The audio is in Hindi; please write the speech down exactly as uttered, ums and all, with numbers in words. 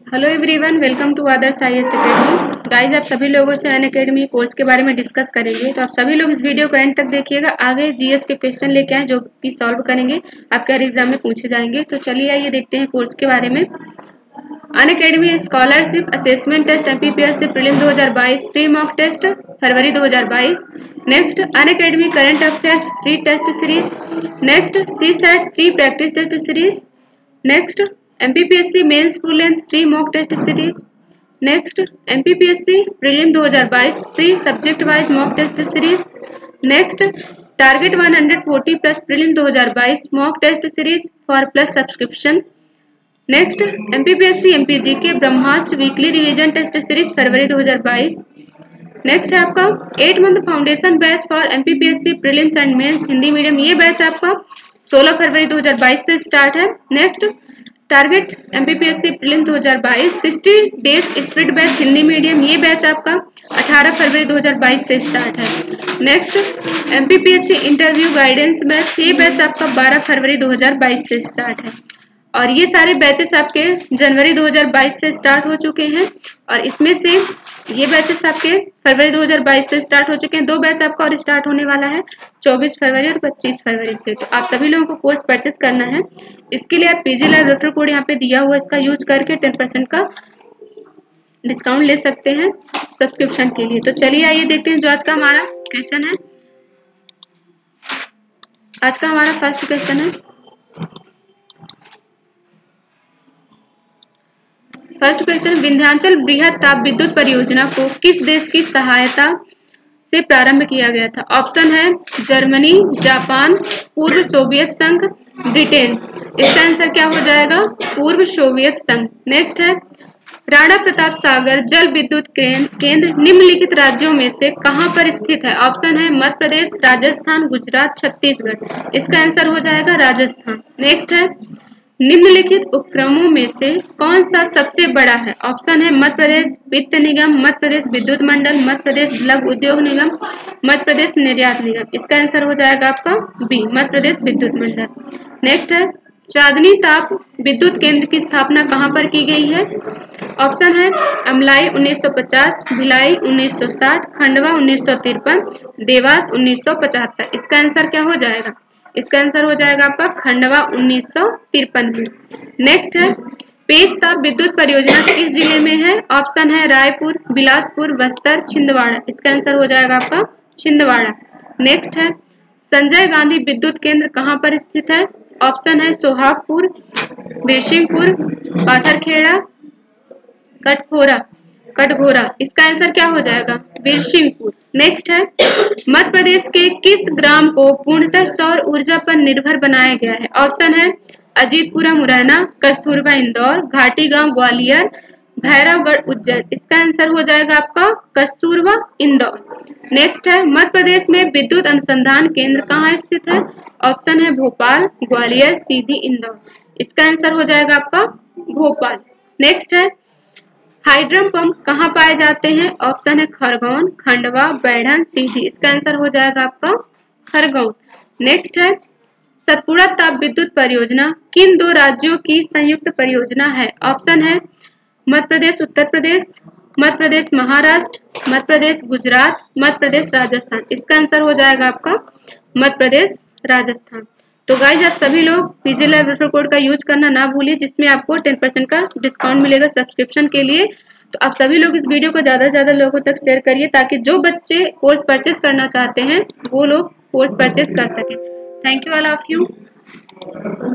Hello everyone, welcome to Adarsh I S academy. Guys, आप सभी लोगों से अन अकेडमी कोर्स के बारे में डिस्कस करेंगे, तो आप सभी लोग इस वीडियो को एंड तक देखिएगा। आगे जीएस के क्वेश्चन लेके आए जो कि सॉल्व करेंगे, आपके हर एग्जाम में पूछे जाएंगे। तो चलिए आइए देखते हैं कोर्स के बारे में। Unacademy scholarship assessment test MPPS से प्रीलिम दो हज़ार बाईस फ्री मॉक टेस्ट फरवरी दो हज़ार बाईस। Next, Unacademy current affairs free test series. Next, C set free practice test series. Next, MPPSC mains full length free mock test series. Next, MPPSC prelim दो हज़ार बाईस free subject wise mock test series. Next, target एक सौ चालीस प्लस प्रीलिम दो हज़ार बाईस mock test series for plus subscription. Next, MPPSC MPG के Brahmastra weekly revision test series फरवरी दो हज़ार बाईस। नेक्स्ट है आपका eight month foundation batch for MPPSC prelims and mains Hindi medium. ये बैच आपका सोलह फरवरी दो हज़ार बाईस से स्टार्ट है। नेक्स्ट, टारगेट एमपीपीएससी प्रीलिम दो हज़ार बाईस साठ days sprint batch Hindi medium. ये बैच आपका अठारह फरवरी दो हज़ार बाईस से स्टार्ट है। Next, MPPSC interview guidance batch. ये बैच आपका बारह फरवरी दो हज़ार बाईस से स्टार्ट है। और ये सारे बैचेस आपके जनवरी दो हज़ार बाईस से स्टार्ट हो चुके हैं, और इसमें से ये बैचेस आपके फरवरी दो हज़ार बाईस से स्टार्ट हो चुके हैं। दो बैच आपका और स्टार्ट होने वाला है चौबीस फरवरी और पच्चीस फरवरी से। तो आप सभी लोगों को कोर्स परचेस करना है। इसके लिए आप पीजी लाइव रेफरल कोड यहाँ पे दिया हुआ, इसका यूज करके टेन परसेंट का डिस्काउंट ले सकते हैं सब्सक्रिप्शन के लिए। तो चलिए आइए देखते हैं जो आज का हमारा क्वेश्चन है। आज का हमारा फर्स्ट क्वेश्चन है। फर्स्ट क्वेश्चन, विंध्याचल बृहद ताप विद्युत परियोजना को किस देश की सहायता से प्रारंभ किया गया था? ऑप्शन है जर्मनी, जापान, पूर्व सोवियत संघ, ब्रिटेन। इसका आंसर क्या हो जाएगा? पूर्व सोवियत संघ। नेक्स्ट है, राणा प्रताप सागर जल विद्युत केंद्र निम्नलिखित राज्यों में से कहां पर स्थित है? ऑप्शन है मध्य प्रदेश, राजस्थान, गुजरात, छत्तीसगढ़। इसका आंसर हो जाएगा राजस्थान। नेक्स्ट है, निम्नलिखित उपक्रमों में से कौन सा सबसे बड़ा है? ऑप्शन है मध्य प्रदेश वित्त निगम, मध्य प्रदेश विद्युत मंडल, मध्य प्रदेश लघु उद्योग निगम, मध्य प्रदेश निर्यात निगम। इसका आंसर हो जाएगा आपका बी, मध्य प्रदेश विद्युत मंडल। नेक्स्ट है, चांदनी ताप विद्युत केंद्र की स्थापना कहां पर की गई है? ऑप्शन है अमलाई उन्नीस सौ पचास, भिलाई उन्नीस सौ साठ, खंडवा उन्नीस सौ तिरपन, देवास उन्नीस सौ पचहत्तर। इसका आंसर क्या हो जाएगा? इसका आंसर हो जाएगा आपका खंडवा उन्नीस सौ तिरपन में। नेक्स्ट है, पेश ताप विद्युत परियोजना किस जिले में है? ऑप्शन है रायपुर, बिलासपुर, बस्तर, छिंदवाड़ा। इसका आंसर हो जाएगा आपका छिंदवाड़ा। नेक्स्ट है, संजय गांधी विद्युत केंद्र कहां पर स्थित है? ऑप्शन है सोहागपुर, बिरसिंहपुर, पाथरखेड़ा, कटघोरा कटघोरा। इसका आंसर क्या हो जाएगा? बिरसिंहपुर। नेक्स्ट है, मध्य प्रदेश के किस ग्राम को पूर्णतः सौर ऊर्जा पर निर्भर बनाया गया है? ऑप्शन है अजीतपुरा मुरैना, कस्तूरबा इंदौर, घाटी गांव ग्वालियर, भैरवगढ़ उज्जैन। इसका आंसर हो जाएगा आपका कस्तूरबा इंदौर। नेक्स्ट है, मध्य प्रदेश में विद्युत अनुसंधान केंद्र कहाँ स्थित है? ऑप्शन है भोपाल, ग्वालियर, सीधी, इंदौर। इसका आंसर हो जाएगा आपका भोपाल। नेक्स्ट है, हाइड्रम पंप कहाँ पाए जाते हैं? ऑप्शन है खरगोन, खंडवा, बैढ़न, सीधी। इसका आंसर हो जाएगा आपका खरगोन। नेक्स्ट है, सतपुड़ा ताप विद्युत परियोजना किन दो राज्यों की संयुक्त परियोजना है? ऑप्शन है मध्य प्रदेश उत्तर प्रदेश, मध्य प्रदेश महाराष्ट्र, मध्य प्रदेश गुजरात, मध्य प्रदेश राजस्थान। इसका आंसर हो जाएगा आपका मध्य प्रदेश राजस्थान। तो गाइज, आप सभी लोग पीजी लाइव रेफरल कोड का यूज करना ना भूलिए, जिसमें आपको टेन परसेंट का डिस्काउंट मिलेगा सब्सक्रिप्शन के लिए। तो आप सभी लोग इस वीडियो को ज़्यादा से ज़्यादा लोगों तक शेयर करिए, ताकि जो बच्चे कोर्स परचेस करना चाहते हैं वो लोग कोर्स परचेस कर सकें। Thank you all of you.